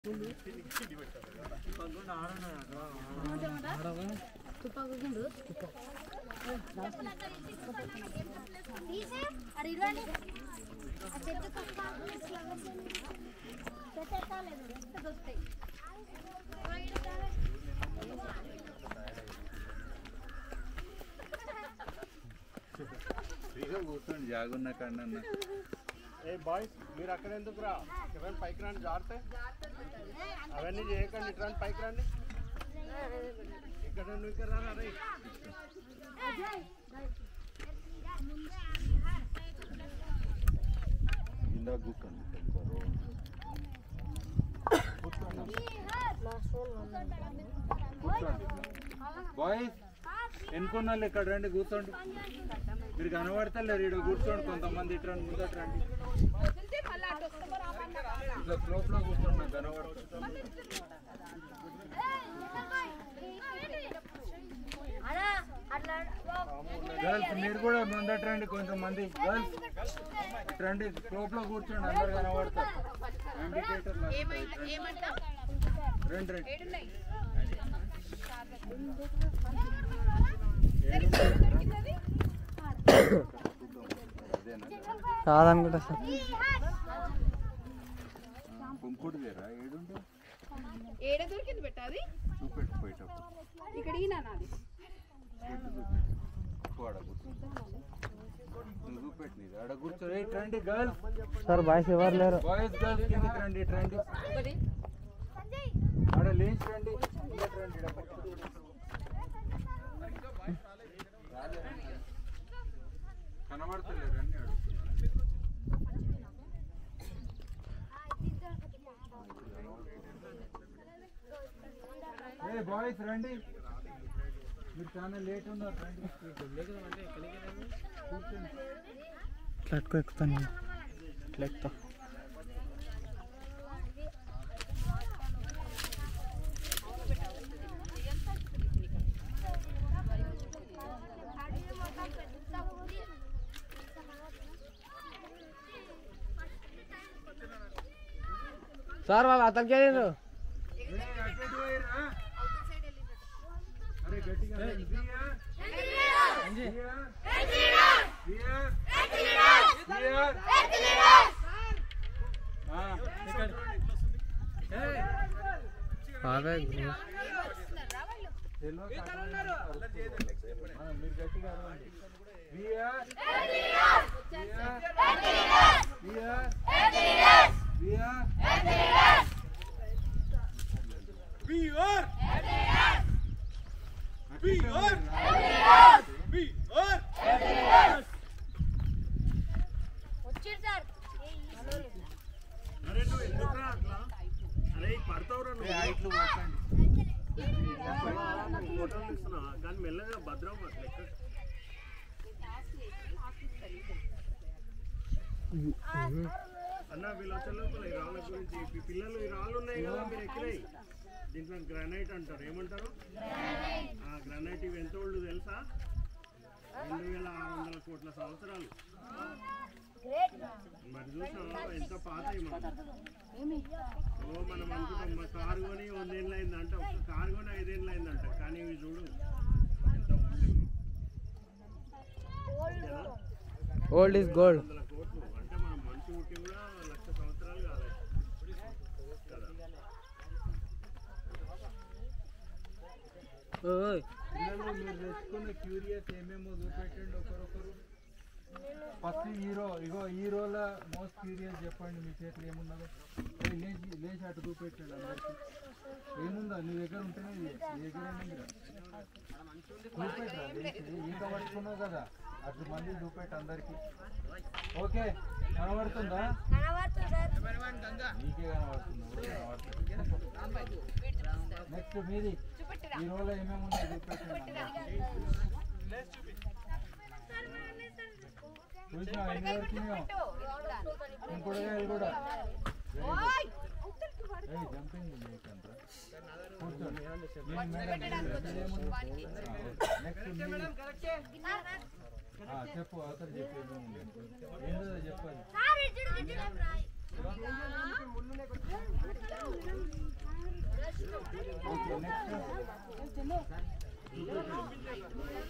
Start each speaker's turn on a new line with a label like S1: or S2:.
S1: కూర్చోండి జాగున్న కన్నా
S2: ఏ బాయ్స్ మీరు అక్కడ ఎందుకు రా ఎవరైనా పైకి రండి జాగ్రత్త అవన్నీ చేయకండి ఇటు రండి పైకి రండి ఇక్కడ నువ్వు ఇక్కడ రా రే
S1: ఇందా కూర్చోండి బాయ్స్ ఎన్నుకున్నాళ్ళు ఇక్కడ రండి కూర్చోండి మీరు కనబడతలేరు ఇక్కడ కూర్చోండి కొంతమంది ఇటు రండి ముందట రండి ఇట్లా స్లోప్లో కూర్చోండి నాకు కనబడుతుంది గర్ల్స్ మీరు కూడా ముందట రండి కొంతమంది గర్ల్స్ ఇటు రండి స్లోప్లో కూర్చోండి అందరు కనబడతారు రండి రండి
S3: కాదనుకుంటా సార్
S1: కుంకుడు వేరా ఏడుంటే
S4: ఏడ దొరికింది పెట్టాది
S1: చూపెట్టిపోయేటప్పుడు
S4: ఇక్కడ ఈనాది
S1: చూపెట్టి ఆడ కూర్చో రండి గర్ల్స్
S3: సార్ బాయ్స్ ఎవరు లేరు
S1: బాయ్స్ గర్ల్స్ కిందకి రండి రండి ఆడ లేచి రండి కనబడతలేదు రండి ఏ బాయ్స్ రండి మీరు చాలా లేట్ ఉన్నారు రండి
S3: ఇట్లా ఎక్కుతాను ఇట్లా ఎక్కుతా సార్ వాళ్ళు అతనికి వెళ్ళిండ్రు
S1: మీరు గట్టిగా
S2: అరే నువ్వు ఎందుకు రా అట్లా అరే పడతావురా నువ్వు ఫోటోలు ఇస్తున్నా కానీ మెల్లగా భద్రం అట్లా అన్న వీళ్ళు వచ్చే లోపల ఈ రాళ్ళ గురించి పిల్లలు ఈ రాళ్ళు ఉన్నాయి కదా మీరు ఎక్కినాయి దీంట్లో గ్రానైట్ అంటారు ఏమంటారు ఆ గ్రానైట్ ఇవి ఎంత ఓల్డ్ తెలుసా 2600 కోట్ల సంవత్సరాలు మరి చూసావా ఎంత పాత మనం అనుకుంటాం మా కారు కొని 100 ఏళ్ళు అయిందంట ఒక కారు కొని 5 ఏళ్ళు అయిందంట కానీ ఇవి చూడు ఎంత
S3: ఓల్డ్ ఈజ్ గోల్డ్
S2: కోట్లు అంటే మనం మనిషి పుట్టి కూడా 1,00,000 సంవత్సరాలు కాదు
S1: పిల్లలు మీరు తెచ్చుకున్న క్యూరియస్ ఏమేమో చూపెట్టండి ఒకరొకరు ఫస్ట్ హీరో ఇగో హీరోల మోస్ట్ క్యూరియస్ చెప్పండి మీ చేతిలో ఏమున్నదో లేచి లేచి అటు చూపెట్టండి అందరికి ఏముందా నీ దగ్గర ఉంటేనే నీ దగ్గర చూపెట్టరా ఈత పట్టుకున్నావు కదా అటు మంది చూపెట్టు అందరికి ఓకే కనబడుతుందా నీకే కనబడుతుంది నెక్స్ట్ మీది హీరోలో ఏమేమి ఉన్నాయి చూపెట్టండి చూసినా ఎన్ని వరకు ఇంకొడగాయలు కూడా జంపింగ్ లేకంటారా కూర్చోండి నెక్స్ట్ చెప్పు అవతల చెప్పేది ఏంటో చెప్పాలి ఓకే నెక్స్ట్